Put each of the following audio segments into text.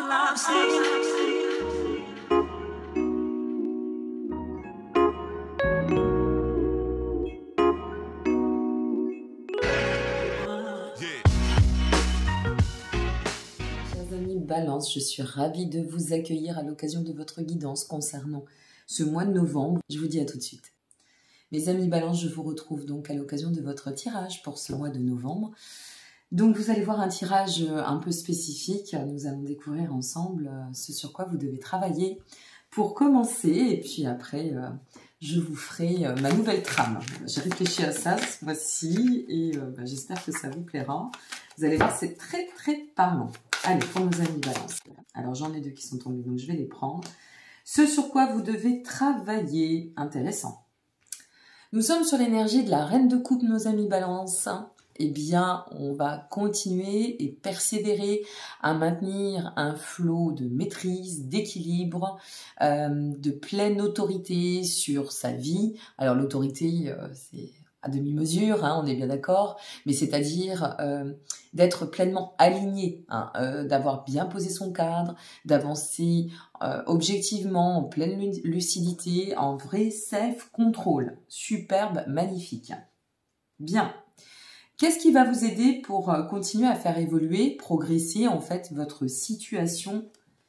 Chers amis Balance, je suis ravie de vous accueillir à l'occasion de votre guidance concernant ce mois de novembre. Je vous dis à tout de suite. Mes amis Balance, je vous retrouve donc à l'occasion de votre tirage pour ce mois de novembre. Donc vous allez voir un tirage un peu spécifique. Nous allons découvrir ensemble ce sur quoi vous devez travailler pour commencer. Et puis après, je vous ferai ma nouvelle trame. J'ai réfléchi à ça ce mois-ci et j'espère que ça vous plaira. Vous allez voir, c'est très très parlant. Allez, pour nos amis Balance. Alors j'en ai deux qui sont tombés, donc je vais les prendre. Ce sur quoi vous devez travailler. Intéressant. Nous sommes sur l'énergie de la Reine de Coupe, nos amis Balance. Eh bien, on va continuer et persévérer à maintenir un flot de maîtrise, d'équilibre, de pleine autorité sur sa vie. Alors l'autorité, c'est à demi-mesure, hein, on est bien d'accord, mais c'est-à-dire d'être pleinement aligné, hein, d'avoir bien posé son cadre, d'avancer objectivement, en pleine lucidité, en vrai self-control. Superbe, magnifique. Bien. Qu'est-ce qui va vous aider pour continuer à faire évoluer, progresser en fait votre situation?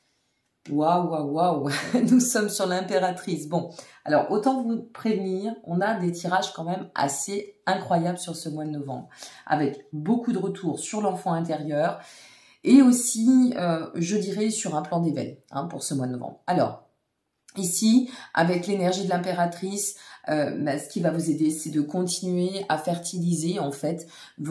Waouh, waouh, waouh, nous sommes sur l'impératrice. Bon, alors autant vous prévenir, on a des tirages quand même assez incroyables sur ce mois de novembre, avec beaucoup de retours sur l'enfant intérieur et aussi, je dirais, sur un plan d'éveil pour ce mois de novembre. Alors, ici, avec l'énergie de l'impératrice, ce qui va vous aider, c'est de continuer à fertiliser en fait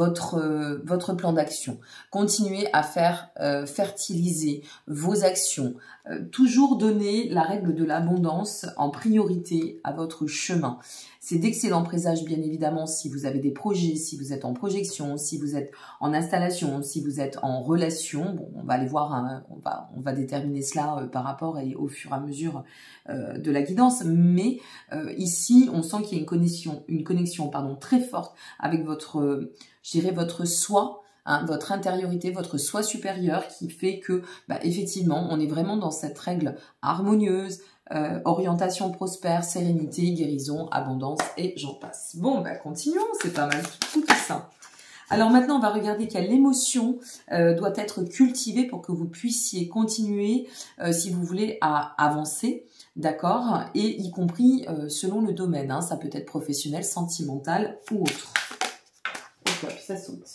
votre plan d'action. Continuez à faire fertiliser vos actions. Toujours donner la règle de l'abondance en priorité à votre chemin. C'est d'excellents présages, bien évidemment, si vous avez des projets, si vous êtes en projection, si vous êtes en installation, si vous êtes en relation. Bon, on va aller voir, hein, on va déterminer cela par rapport et au fur et à mesure de la guidance. Mais ici, on sent qu'il y a une connexion très forte avec votre, je dirais, votre soi. Hein, votre intériorité, votre soi supérieur qui fait que, effectivement, on est vraiment dans cette règle harmonieuse, orientation prospère, sérénité, guérison, abondance et j'en passe. Bon, continuons, c'est pas mal tout ça. Alors maintenant, on va regarder quelle émotion doit être cultivée pour que vous puissiez continuer, si vous voulez, à avancer, d'accord, et y compris selon le domaine. Hein, ça peut être professionnel, sentimental ou autre. Et puis ça saute.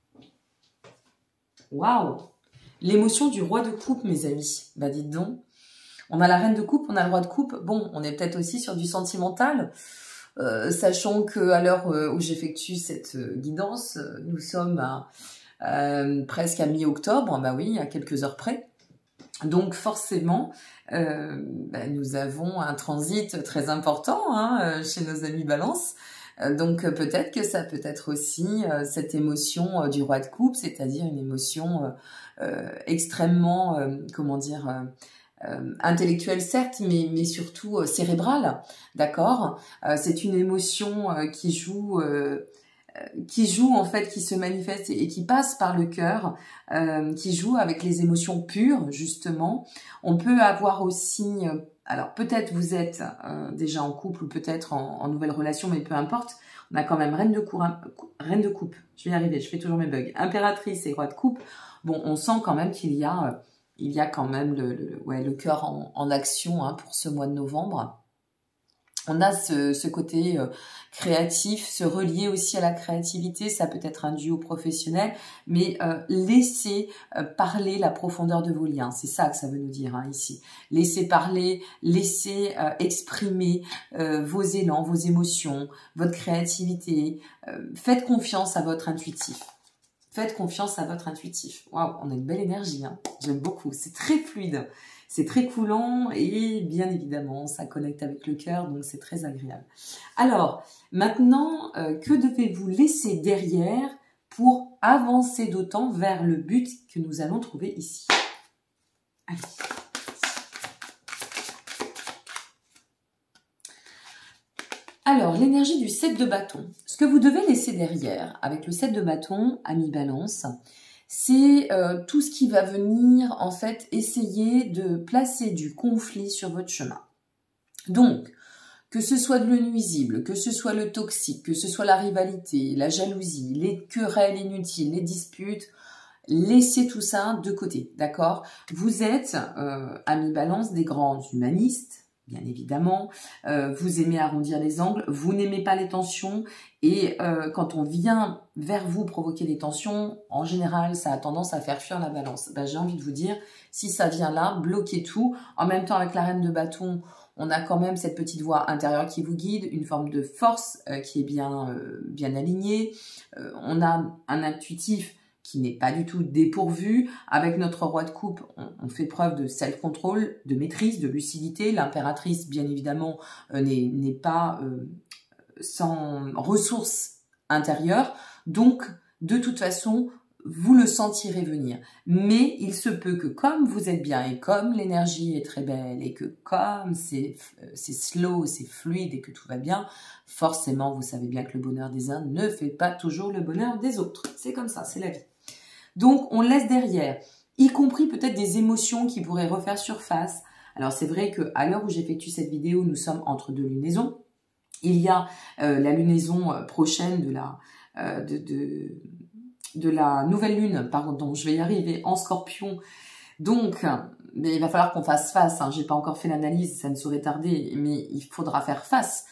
Waouh! L'émotion du roi de coupe, mes amis. Dites donc. On a la reine de coupe, on a le roi de coupe. Bon, on est peut-être aussi sur du sentimental. Sachant que à l'heure où j'effectue cette guidance, nous sommes presque à mi-octobre. Oui, à quelques heures près. Donc forcément, nous avons un transit très important chez nos amis Balance. Donc peut-être que ça peut être aussi cette émotion du roi de coupe, c'est-à-dire une émotion extrêmement, intellectuelle certes, mais surtout cérébrale, d'accord. C'est une émotion qui joue en fait, qui se manifeste et qui passe par le cœur, qui joue avec les émotions pures justement. On peut avoir aussi alors peut-être vous êtes déjà en couple ou peut-être en nouvelle relation, mais peu importe. On a quand même reine de coupe. Je vais y arriver, je fais toujours mes bugs. Impératrice et roi de coupe. Bon, on sent quand même qu'il y a quand même le cœur en action pour ce mois de novembre. On a ce côté créatif, se relier aussi à la créativité, ça peut être un duo professionnel, mais laissez parler la profondeur de vos liens, c'est ça que ça veut nous dire ici. Laissez parler, laissez exprimer vos élans, vos émotions, votre créativité, faites confiance à votre intuitif. Faites confiance à votre intuitif. Waouh, on a une belle énergie, j'aime beaucoup, c'est très fluide. C'est très coulant et bien évidemment, ça connecte avec le cœur, donc c'est très agréable. Alors, maintenant, que devez-vous laisser derrière pour avancer d'autant vers le but que nous allons trouver ici? Allez. Alors, l'énergie du 7 de bâton. Ce que vous devez laisser derrière avec le 7 de bâton, ami Balance, c'est tout ce qui va venir, en fait, essayer de placer du conflit sur votre chemin. Donc, que ce soit de le nuisible, que ce soit le toxique, que ce soit la rivalité, la jalousie, les querelles inutiles, les disputes, laissez tout ça de côté, d'accord? Vous êtes, amis Balance, des grands humanistes, bien évidemment. Vous aimez arrondir les angles, vous n'aimez pas les tensions. Et quand on vient vers vous provoquer des tensions, en général, ça a tendance à faire fuir la Balance. Ben, j'ai envie de vous dire, si ça vient là, bloquez tout. En même temps, avec la reine de bâton, on a quand même cette petite voix intérieure qui vous guide, une forme de force qui est bien alignée. On a un intuitif qui n'est pas du tout dépourvu. Avec notre roi de coupe, on fait preuve de self-control, de maîtrise, de lucidité. L'impératrice, bien évidemment, n'est pas sans ressources intérieures. Donc, de toute façon, vous le sentirez venir. Mais il se peut que comme vous êtes bien et comme l'énergie est très belle et que comme c'est slow, c'est fluide et que tout va bien, forcément, vous savez bien que le bonheur des uns ne fait pas toujours le bonheur des autres. C'est comme ça, c'est la vie. Donc, on laisse derrière, y compris peut-être des émotions qui pourraient refaire surface. Alors, c'est vrai qu'à l'heure où j'effectue cette vidéo, nous sommes entre deux lunaisons. Il y a la lunaison prochaine de la nouvelle lune, pardon, je vais y arriver, en Scorpion. Donc, mais il va falloir qu'on fasse face. Hein. J'ai pas encore fait l'analyse, ça ne saurait tarder, mais il faudra faire face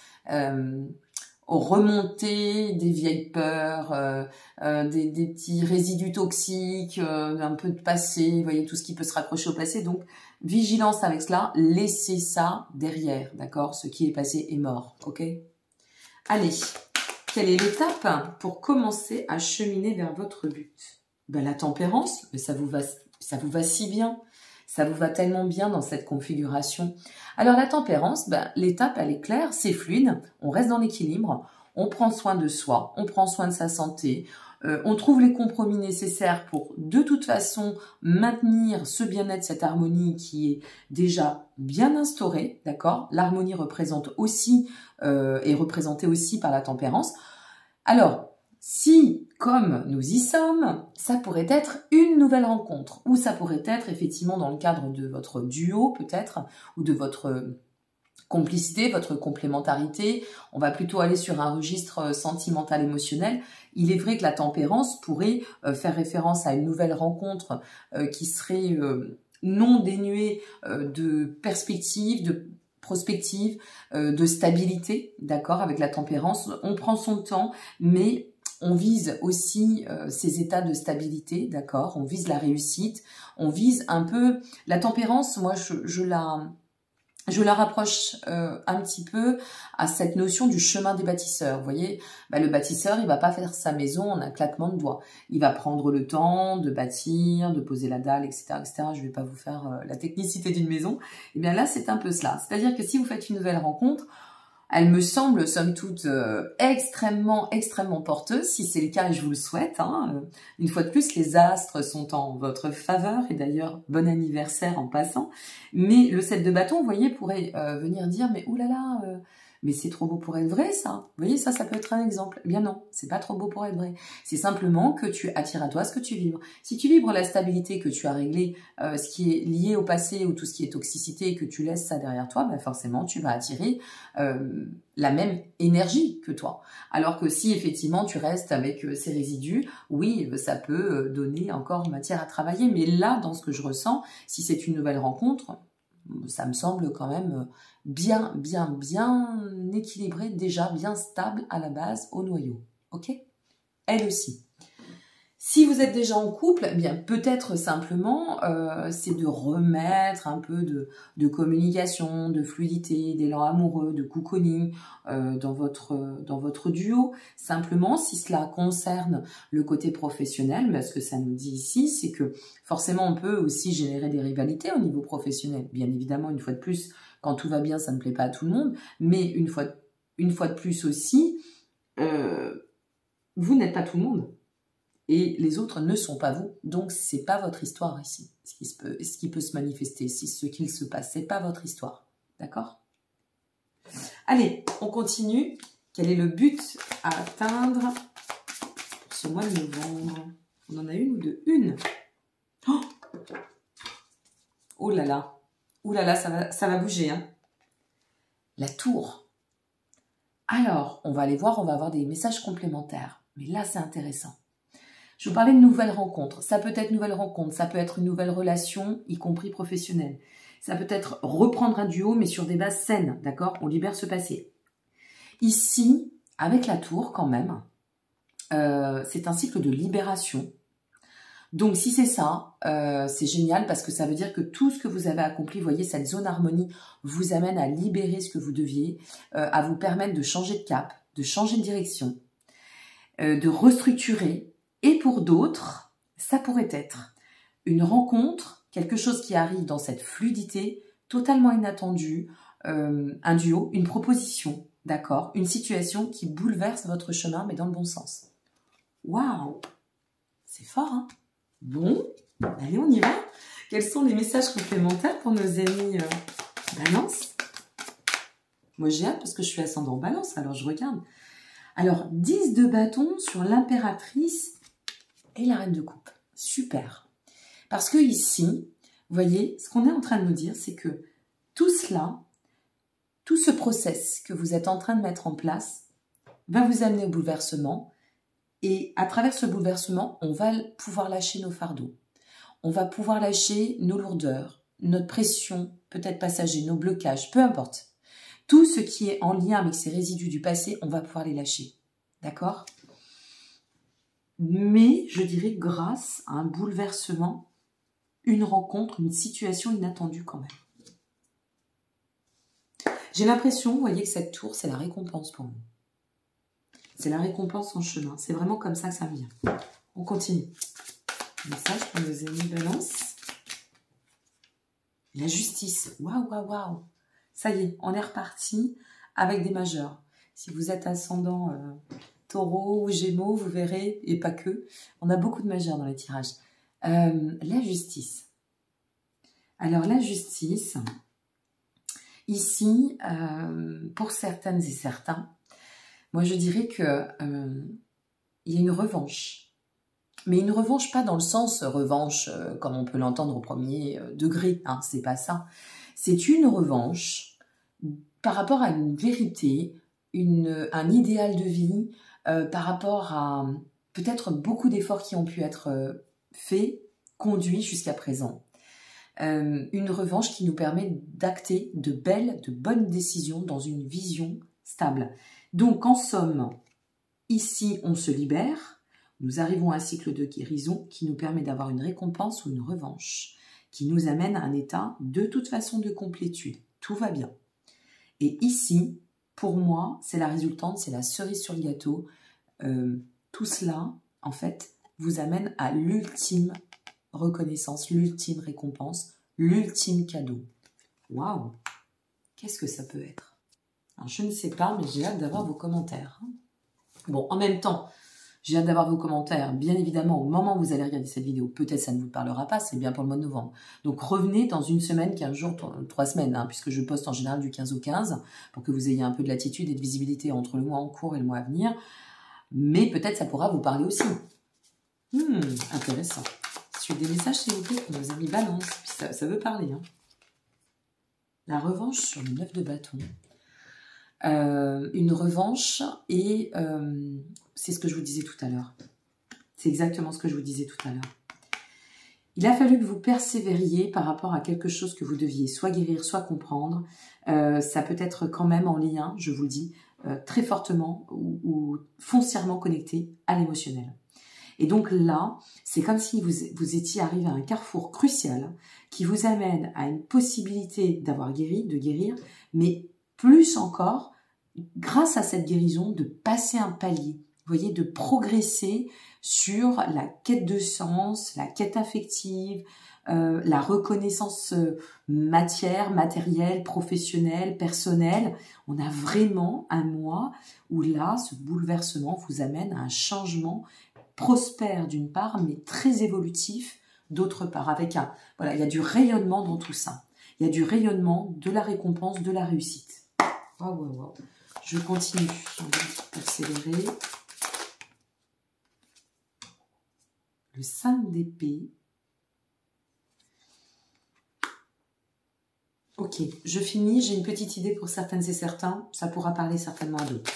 aux remontées des vieilles peurs, des petits résidus toxiques, un peu de passé, vous voyez, tout ce qui peut se raccrocher au passé. Donc, vigilance avec cela, laissez ça derrière, d'accord? Ce qui est passé est mort, ok? Allez, quelle est l'étape pour commencer à cheminer vers votre but? Ben, la tempérance, mais ça vous va si bien. Ça vous va tellement bien dans cette configuration. Alors la tempérance, ben, l'étape elle est claire, c'est fluide, on reste dans l'équilibre, on prend soin de soi, on prend soin de sa santé, on trouve les compromis nécessaires pour de toute façon maintenir ce bien-être, cette harmonie qui est déjà bien instaurée, d'accord? L'harmonie représente aussi, est représentée aussi par la tempérance. Alors, si, comme nous y sommes, ça pourrait être une nouvelle rencontre, ou ça pourrait être effectivement dans le cadre de votre duo peut-être, ou de votre complicité, votre complémentarité, on va plutôt aller sur un registre sentimental émotionnel. Il est vrai que la tempérance pourrait faire référence à une nouvelle rencontre qui serait non dénuée de perspective, de prospective, de stabilité, d'accord, avec la tempérance. On prend son temps, mais on vise aussi ces états de stabilité, d'accord, on vise la réussite, on vise un peu... La tempérance, moi, je la rapproche un petit peu à cette notion du chemin des bâtisseurs. Vous voyez, bah, le bâtisseur, il va pas faire sa maison en un claquement de doigts. Il va prendre le temps de bâtir, de poser la dalle, etc., etc. Je vais pas vous faire la technicité d'une maison. Et bien là, c'est un peu cela. C'est-à-dire que si vous faites une nouvelle rencontre, elle me semble, somme toute, extrêmement porteuse, si c'est le cas, et je vous le souhaite. Hein. Une fois de plus, les astres sont en votre faveur, et d'ailleurs, bon anniversaire en passant. Mais le 7 de bâton, vous voyez, pourrait venir dire, mais oulala, mais c'est trop beau pour être vrai, ça. Vous voyez, ça peut être un exemple. Eh bien non, c'est pas trop beau pour être vrai. C'est simplement que tu attires à toi ce que tu vibres. Si tu vibres la stabilité, que tu as réglé ce qui est lié au passé ou tout ce qui est toxicité et que tu laisses ça derrière toi, ben forcément, tu vas attirer la même énergie que toi. Alors que si effectivement tu restes avec ces résidus, oui, ça peut donner encore matière à travailler. Mais là, dans ce que je ressens, si c'est une nouvelle rencontre, ça me semble quand même bien équilibré, déjà bien stable à la base, au noyau. Ok? Elle aussi. Si vous êtes déjà en couple, eh bien peut-être simplement c'est de remettre un peu de communication, de fluidité, d'élan amoureux, de cocooning dans votre duo. Simplement, si cela concerne le côté professionnel, mais ce que ça nous dit ici, c'est que forcément on peut aussi générer des rivalités au niveau professionnel. Bien évidemment, une fois de plus, quand tout va bien, ça ne plaît pas à tout le monde, mais une fois de plus aussi, vous n'êtes pas tout le monde. Et les autres ne sont pas vous, donc c'est pas votre histoire ici. Ce qui peut se manifester, ce qu'il se passe, c'est pas votre histoire, d'accord? Allez, on continue. Quel est le but à atteindre pour ce mois de novembre? On en a une ou deux? Une. Oh, oh là là. Ouh là là, ça va bouger. Hein. La tour. Alors, on va aller voir, on va avoir des messages complémentaires. Mais là, c'est intéressant. Je vous parlais de nouvelles rencontres. Ça peut être une nouvelle rencontre, ça peut être une nouvelle relation, y compris professionnelle. Ça peut être reprendre un duo, mais sur des bases saines, d'accord? On libère ce passé. Ici, avec la tour, quand même, c'est un cycle de libération. Donc, si c'est ça, c'est génial parce que ça veut dire que tout ce que vous avez accompli, vous voyez, cette zone harmonie vous amène à libérer ce que vous deviez, à vous permettre de changer de cap, de changer de direction, de restructurer. Et pour d'autres, ça pourrait être une rencontre, quelque chose qui arrive dans cette fluidité totalement inattendue, un duo, une proposition, d'accord, une situation qui bouleverse votre chemin, mais dans le bon sens. Waouh, c'est fort, hein? Bon, allez, on y va. Quels sont les messages complémentaires pour nos amis Balance? Moi, j'ai hâte parce que je suis ascendant Balance, alors je regarde. Alors, 10 de bâton sur l'impératrice et la reine de coupe. Super. Parce que ici, vous voyez, ce qu'on est en train de nous dire, c'est que tout cela, tout ce process que vous êtes en train de mettre en place va vous amener au bouleversement. Et à travers ce bouleversement, on va pouvoir lâcher nos fardeaux. On va pouvoir lâcher nos lourdeurs, notre pression, peut-être passager, nos blocages, peu importe. Tout ce qui est en lien avec ces résidus du passé, on va pouvoir les lâcher. D'accord ? Mais, je dirais, grâce à un bouleversement, une rencontre, une situation inattendue quand même. J'ai l'impression, vous voyez, que cette tour, c'est la récompense pour vous. C'est la récompense en chemin. C'est vraiment comme ça que ça me vient. On continue. Message pour nos amis Balance. La justice. Waouh, waouh, waouh. Ça y est, on est reparti avec des majeurs. Si vous êtes ascendant Taureau ou Gémeaux, vous verrez, et pas que, on a beaucoup de majeurs dans les tirages. La justice. Alors, la justice, ici, pour certaines et certains, moi, je dirais que il y a une revanche. Mais une revanche pas dans le sens revanche comme on peut l'entendre au premier degré. Hein, c'est pas ça. C'est une revanche par rapport à une vérité, un idéal de vie, par rapport à peut-être beaucoup d'efforts qui ont pu être faits, conduits jusqu'à présent. Une revanche qui nous permet d'acter de bonnes décisions dans une vision stable. Donc, en somme, ici, on se libère. Nous arrivons à un cycle de guérison qui nous permet d'avoir une récompense ou une revanche, qui nous amène à un état de toute façon de complétude. Tout va bien. Et ici, pour moi, c'est la résultante, c'est la cerise sur le gâteau. Tout cela, en fait, vous amène à l'ultime reconnaissance, l'ultime récompense, l'ultime cadeau. Waouh! Qu'est-ce que ça peut être? Alors, je ne sais pas, mais j'ai hâte d'avoir vos commentaires. Bon, en même temps, j'ai hâte d'avoir vos commentaires. Bien évidemment, au moment où vous allez regarder cette vidéo, peut-être ça ne vous parlera pas, c'est bien pour le mois de novembre. Donc revenez dans une semaine, 15 jours, 3 semaines, hein, puisque je poste en général du 15 au 15, pour que vous ayez un peu de latitude et de visibilité entre le mois en cours et le mois à venir. Mais peut-être ça pourra vous parler aussi. Intéressant. Suivez des messages, s'il vous plaît, pour nos amis Balance. Puis ça veut parler. Hein. La revanche sur le 9 de bâton. Une revanche et c'est ce que je vous disais tout à l'heure. C'est exactement ce que je vous disais tout à l'heure. Il a fallu que vous persévériez par rapport à quelque chose que vous deviez soit guérir, soit comprendre. Ça peut être quand même en lien, je vous le dis, très fortement ou foncièrement connecté à l'émotionnel. Et donc là, c'est comme si vous étiez arrivé à un carrefour crucial qui vous amène à une possibilité d'avoir guéri, de guérir, mais plus encore, grâce à cette guérison, de passer un palier, vous voyez, de progresser sur la quête de sens, la quête affective, la reconnaissance matérielle, professionnelle, personnelle. On a vraiment un mois où là, ce bouleversement vous amène à un changement prospère d'une part, mais très évolutif d'autre part. Avec voilà, il y a du rayonnement dans tout ça. Il y a du rayonnement, de la récompense, de la réussite. Waouh. Je continue. J'ai envie d'accélérer. Le le 5 d'épée. Ok, je finis. J'ai une petite idée pour certaines et certains. Ça pourra parler certainement à d'autres.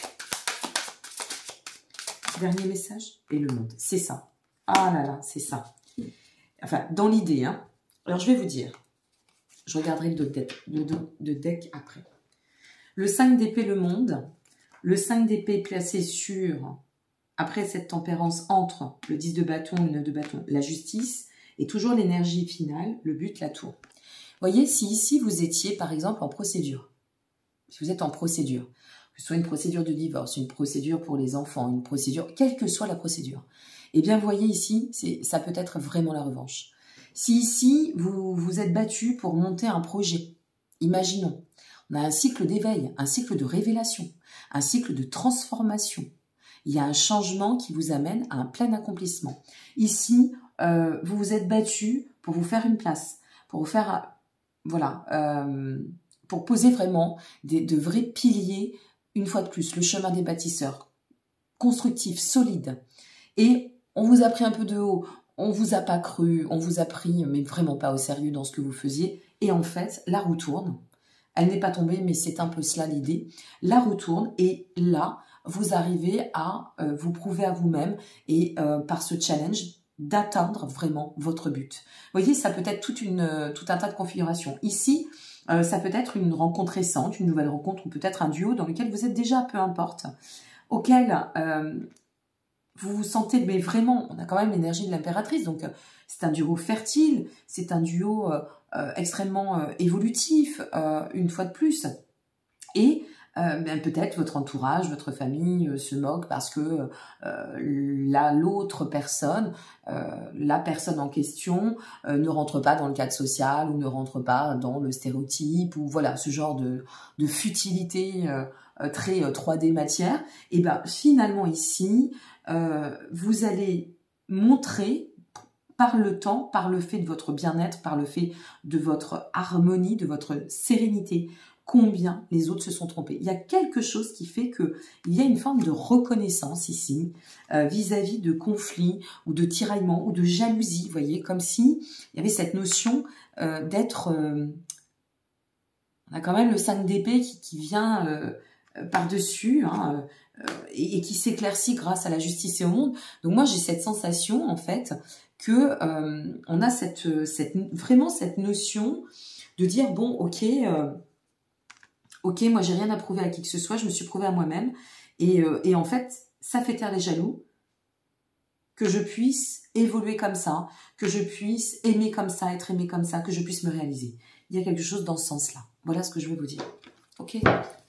Dernier message. Et le monde. C'est ça. Ah là là, c'est ça. Enfin, dans l'idée. Hein. Alors, je vais vous dire. Je regarderai le deck après. Le 5 d'épée, le monde. Le 5 d'épée placé sur, après cette tempérance, entre le 10 de bâton et le 9 de bâton, la justice. Et toujours l'énergie finale, le but, la tour. Voyez, si ici vous étiez par exemple en procédure, si vous êtes en procédure, que ce soit une procédure de divorce, une procédure pour les enfants, une procédure, quelle que soit la procédure, eh bien voyez ici, ça peut être vraiment la revanche. Si ici vous vous êtes battu pour monter un projet, imaginons, on a un cycle d'éveil, un cycle de révélation, un cycle de transformation. Il y a un changement qui vous amène à un plein accomplissement. Ici, vous vous êtes battu pour vous faire une place, pour vous faire... Voilà, pour poser vraiment de vrais piliers, une fois de plus, le chemin des bâtisseurs, constructif, solide. Et on vous a pris un peu de haut, on vous a pas cru, on vous a pris, mais vraiment pas au sérieux dans ce que vous faisiez. Et en fait, la roue tourne. Elle n'est pas tombée, mais c'est un peu cela l'idée. La roue tourne et là, vous arrivez à vous prouver à vous-même et par ce challenge, d'atteindre vraiment votre but. Vous voyez, ça peut être tout un tas de configurations. Ici, ça peut être une rencontre récente, une nouvelle rencontre, ou peut-être un duo dans lequel vous êtes déjà, peu importe, auquel vous vous sentez, mais vraiment, on a quand même l'énergie de l'impératrice, donc c'est un duo fertile, c'est un duo extrêmement évolutif, une fois de plus, et peut-être votre entourage, votre famille se moque parce que l'autre personne, la personne en question ne rentre pas dans le cadre social ou ne rentre pas dans le stéréotype ou voilà ce genre de futilité très 3D matière. Et ben finalement ici, vous allez montrer par le temps, par le fait de votre bien-être, par le fait de votre harmonie, de votre sérénité, combien les autres se sont trompés. Il y a quelque chose qui fait qu'il y a une forme de reconnaissance ici vis-à-vis de conflits ou de tiraillements ou de jalousie, vous voyez, comme si il y avait cette notion d'être... on a quand même le 5 d'épée qui vient par-dessus hein, et qui s'éclaircit grâce à la justice et au monde. Donc moi j'ai cette sensation en fait que on a vraiment cette notion de dire bon ok... Ok, moi j'ai rien à prouver à qui que ce soit, je me suis prouvé à moi-même. Et en fait, ça fait taire les jaloux, que je puisse évoluer comme ça, que je puisse aimer comme ça, être aimé comme ça, que je puisse me réaliser. Il y a quelque chose dans ce sens-là. Voilà ce que je vais vous dire. Ok.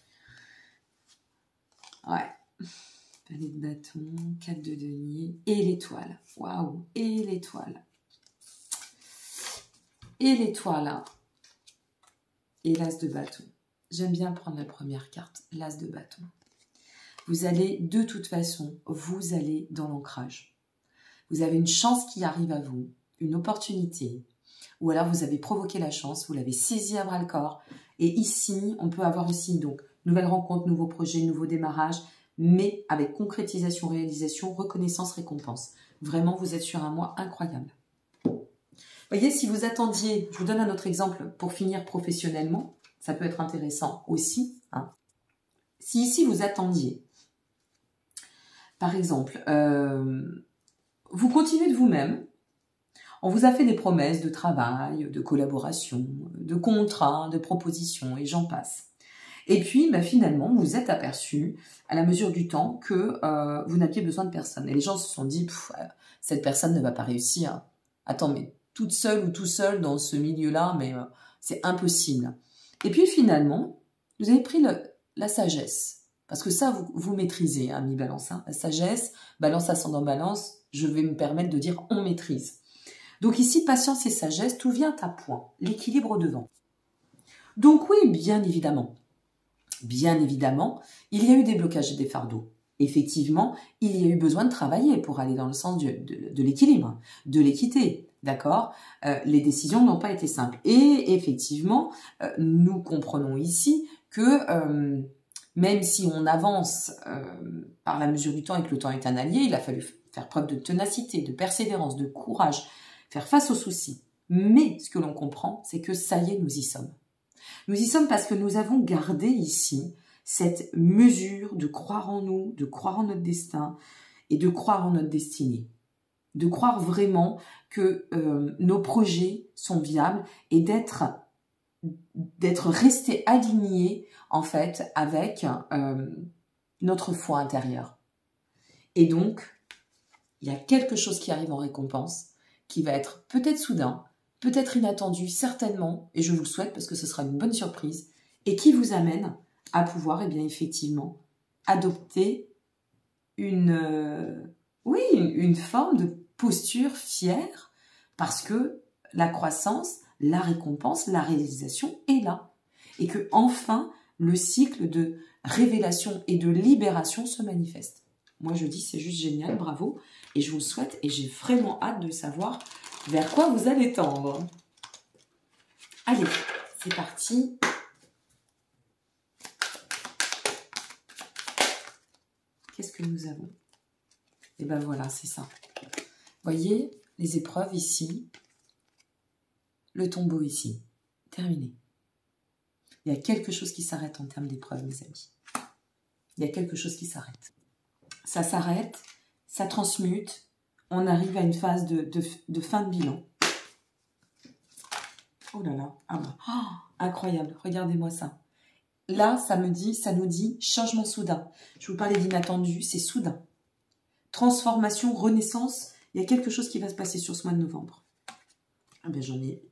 Ouais. Palais de bâton, 4 de denier et l'étoile. Waouh, et l'étoile. Et l'étoile. Et l'as de bâton. J'aime bien prendre la première carte, l'as de bâton. Vous allez, de toute façon, vous allez dans l'ancrage. Vous avez une chance qui arrive à vous, une opportunité, ou alors vous avez provoqué la chance, vous l'avez saisie à bras-le-corps. Et ici, on peut avoir aussi, donc, nouvelle rencontre, nouveau projet, nouveau démarrage, mais avec concrétisation, réalisation, reconnaissance, récompense. Vraiment, vous êtes sur un mois incroyable. Vous voyez, si vous attendiez, je vous donne un autre exemple pour finir professionnellement, ça peut être intéressant aussi. Hein. Si ici vous attendiez, par exemple, vous continuez de vous-même, on vous a fait des promesses de travail, de collaboration, de contrats, de propositions, et j'en passe. Et puis, finalement, vous vous êtes aperçu, à la mesure du temps, que vous n'aviez besoin de personne. Et les gens se sont dit, cette personne ne va pas réussir. Attends, mais toute seule ou tout seul dans ce milieu-là, mais c'est impossible. Et puis finalement, vous avez pris la sagesse. Parce que ça, vous maîtrisez, hein, mi-balance. Hein. La sagesse, balance ascendant balance, je vais me permettre de dire on maîtrise. Donc ici, patience et sagesse, tout vient à point. L'équilibre devant. Donc oui, bien évidemment, il y a eu des blocages et des fardeaux. Effectivement, il y a eu besoin de travailler pour aller dans le sens de l'équilibre, de l'équité. D'accord, les décisions n'ont pas été simples. Et effectivement, nous comprenons ici que même si on avance par la mesure du temps et que le temps est un allié, il a fallu faire preuve de ténacité, de persévérance, de courage, faire face aux soucis. Mais ce que l'on comprend, c'est que ça y est, nous y sommes. Nous y sommes parce que nous avons gardé ici cette mesure de croire en nous, de croire en notre destin et de croire en notre destinée. De croire vraiment que nos projets sont viables et d'être resté alignés en fait avec notre foi intérieure. Et donc, il y a quelque chose qui arrive en récompense, qui va être peut-être soudain, peut-être inattendu, certainement, et je vous le souhaite parce que ce sera une bonne surprise, et qui vous amène à pouvoir, eh bien, effectivement, adopter une forme de posture fière, parce que la croissance, la récompense, la réalisation est là. Et que, enfin, le cycle de révélation et de libération se manifeste. Moi, je dis, c'est juste génial, bravo, et je vous le souhaite, et j'ai vraiment hâte de savoir vers quoi vous allez tendre. Allez, c'est parti. Qu'est-ce que nous avons? Et ben voilà, c'est ça. Voyez, les épreuves ici, le tombeau ici, terminé. Il y a quelque chose qui s'arrête en termes d'épreuves, mes amis. Il y a quelque chose qui s'arrête. Ça s'arrête, ça transmute, on arrive à une phase de fin de bilan. Oh là là, ah bah, oh, incroyable, regardez-moi ça. Là, ça nous dit changement soudain. Je vous parlais d'inattendu, c'est soudain. Transformation, renaissance, il y a quelque chose qui va se passer sur ce mois de novembre. Ah ben j'en ai.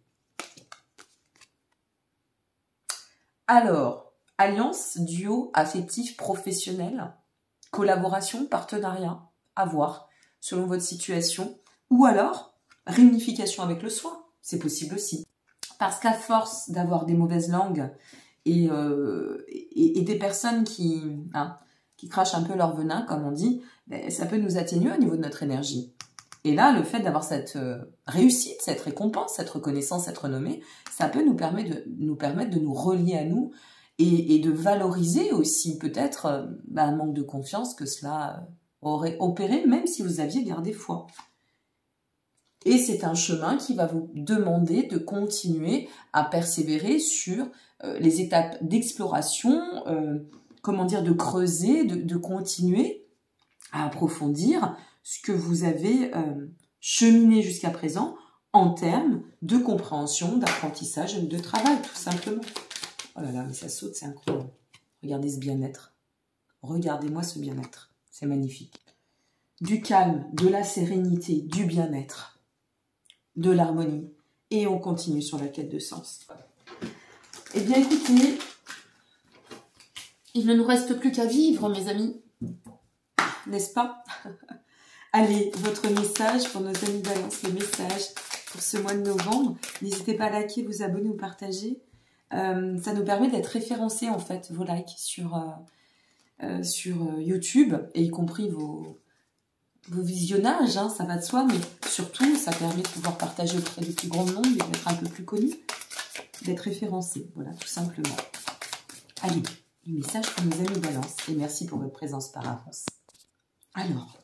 Alors, alliance, duo, affectif, professionnel, collaboration, partenariat, à voir, selon votre situation. Ou alors, réunification avec le soi, c'est possible aussi. Parce qu'à force d'avoir des mauvaises langues et des personnes qui crachent un peu leur venin, comme on dit, ben, ça peut nous atténuer au niveau de notre énergie. Et là, le fait d'avoir cette réussite, cette récompense, cette reconnaissance, cette renommée, ça peut nous permettre de nous relier à nous et de valoriser aussi peut-être un manque de confiance que cela aurait opéré, même si vous aviez gardé foi. Et c'est un chemin qui va vous demander de continuer à persévérer sur les étapes d'exploration, de creuser, de continuer à approfondir ce que vous avez cheminé jusqu'à présent en termes de compréhension, d'apprentissage et de travail, tout simplement. Oh là là, mais ça saute, c'est incroyable. Regardez ce bien-être. Regardez-moi ce bien-être. C'est magnifique. Du calme, de la sérénité, du bien-être, de l'harmonie. Et on continue sur la quête de sens. Eh bien, écoutez, il ne nous reste plus qu'à vivre, mes amis. N'est-ce pas? Allez, votre message pour nos amis Balance, les messages pour ce mois de novembre. N'hésitez pas à liker, vous abonner ou partager. Ça nous permet d'être référencés, en fait, vos likes sur YouTube, et y compris vos visionnages, hein, ça va de soi, mais surtout, ça permet de pouvoir partager auprès du plus grand nombre et d'être un peu plus connu, d'être référencé, voilà, tout simplement. Allez, le message pour nos amis Balance, et merci pour votre présence par avance. Alors,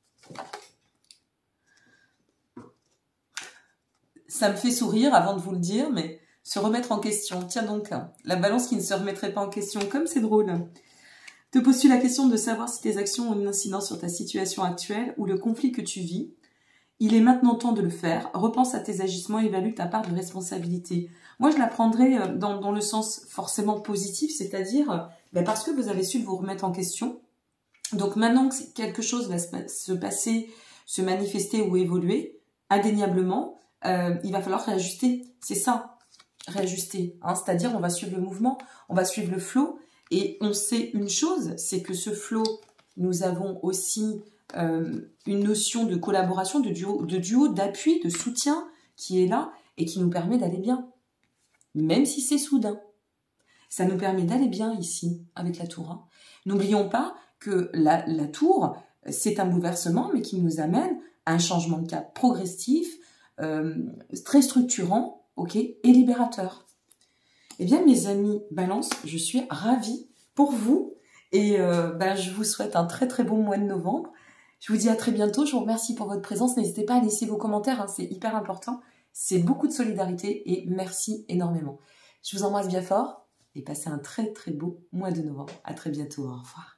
ça me fait sourire avant de vous le dire, mais se remettre en question. Tiens donc, la Balance qui ne se remettrait pas en question, comme c'est drôle. Te poses-tu la question de savoir si tes actions ont une incidence sur ta situation actuelle ou le conflit que tu vis? Il est maintenant temps de le faire. Repense à tes agissements et évalue ta part de responsabilité. Moi, je la prendrais dans le sens forcément positif, c'est-à-dire parce que vous avez su vous remettre en question. Donc maintenant que quelque chose va se passer, se manifester ou évoluer, indéniablement, il va falloir réajuster. C'est ça, réajuster. Hein, c'est-à-dire, on va suivre le mouvement, on va suivre le flow. Et on sait une chose, c'est que ce flow, nous avons aussi une notion de collaboration, de duo, d'appui, de soutien qui est là et qui nous permet d'aller bien. Même si c'est soudain. Ça nous permet d'aller bien ici, avec la tour. Hein. N'oublions pas que la tour, c'est un bouleversement, mais qui nous amène à un changement de cap progressif, très structurant, ok, et libérateur. Eh bien, mes amis Balance, je suis ravie pour vous et je vous souhaite un très très bon mois de novembre. Je vous dis à très bientôt, je vous remercie pour votre présence. N'hésitez pas à laisser vos commentaires, hein, c'est hyper important. C'est beaucoup de solidarité et merci énormément. Je vous embrasse bien fort et passez un très très beau mois de novembre. À très bientôt, au revoir.